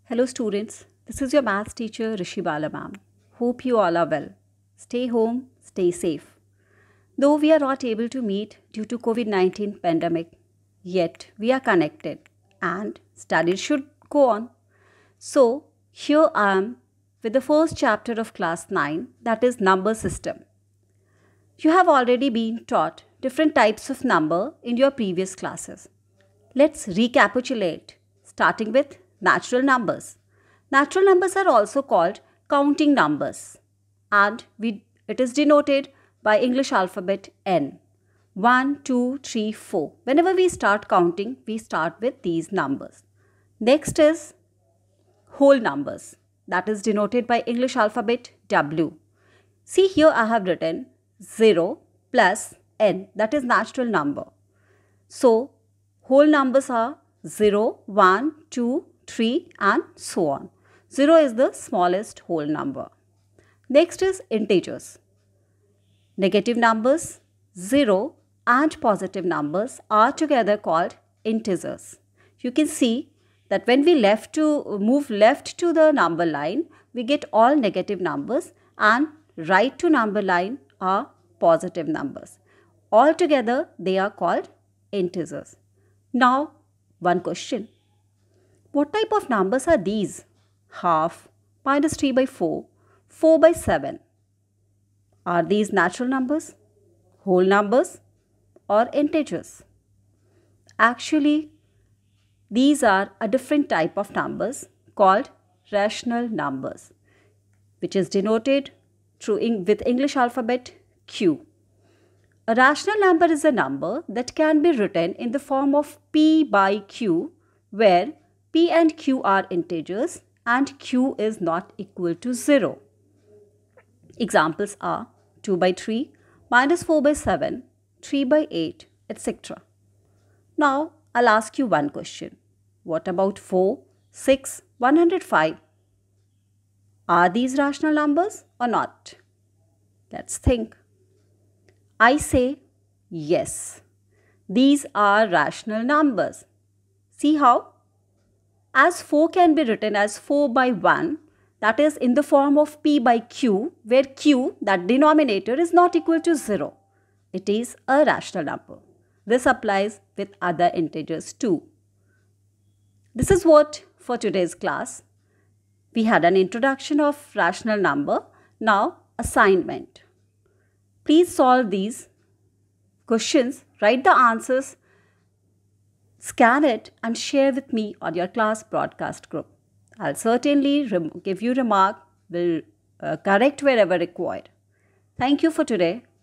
Hello students, this is your maths teacher Rishibala ma'am. Hope you all are well. Stay home, stay safe. Though we are not able to meet due to COVID-19 pandemic, yet we are connected and studies should go on. So here I am with the first chapter of class 9, that is number system. You have already been taught different types of number in your previous classes. Let's recapitulate, starting with natural numbers. Natural numbers are also called counting numbers, and it is denoted by English alphabet N. 1, 2, 3, 4. Whenever we start counting, we start with these numbers. Next is whole numbers, that is denoted by English alphabet W. See, here I have written 0 plus n, that is natural number. So whole numbers are 0, 1, 2, 3 and so on. 0 is the smallest whole number. Next is integers. Negative numbers, 0 and positive numbers are together called integers. You can see that when we move left to the number line, we get all negative numbers, and right to number line are positive numbers. Altogether, they are called integers. Now, one question. What type of numbers are these? Half, minus 3 by 4, 4 by 7. Are these natural numbers, whole numbers, or integers? Actually, these are a different type of numbers called rational numbers, which is denoted with English alphabet Q. A rational number is a number that can be written in the form of P by Q, where P and Q are integers and Q is not equal to 0. Examples are 2 by 3, minus 4 by 7, 3 by 8, etc. Now, I'll ask you one question. What about 4, 6, 105? Are these rational numbers or not? Let's think. I say yes. These are rational numbers. See how? As 4 can be written as 4 by 1, that is in the form of P by Q, where Q, that denominator, is not equal to 0. It is a rational number. This applies with other integers too. This is what for today's class. We had an introduction of rational number. Now, assignment. Please solve these questions, write the answers, scan it and share with me on your class broadcast group. I'll certainly give you remark, will correct wherever required. Thank you for today.